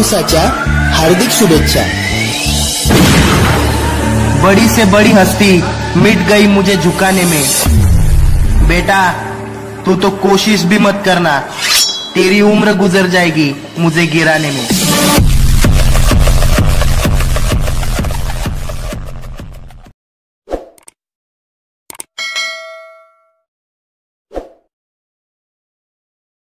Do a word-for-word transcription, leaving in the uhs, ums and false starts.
वाढदिवसाच्या हार्दिक शुभेच्छा। बड़ी से बड़ी हस्ती मिट गई मुझे झुकाने में। बेटा तू तो कोशिश भी मत करना, तेरी उम्र गुजर जाएगी मुझे गिराने में।